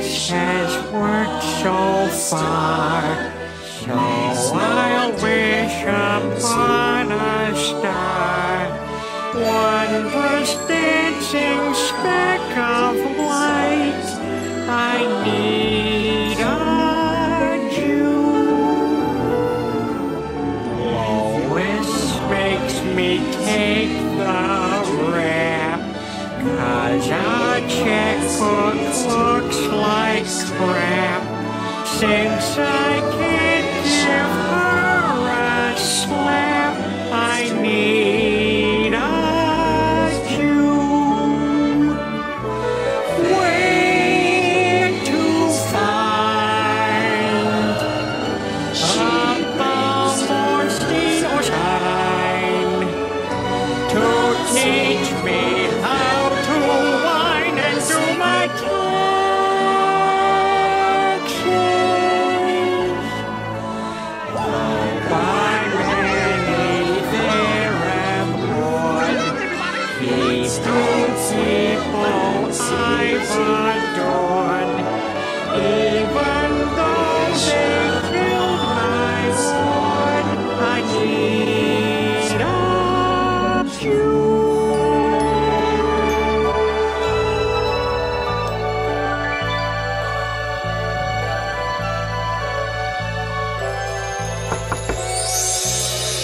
this has worked so far. So I'll wish upon a star, wondrous dancing speck of light. I need a Jew. Lois makes me take the rap, 'cause our checkbook looks like crap. Since I can't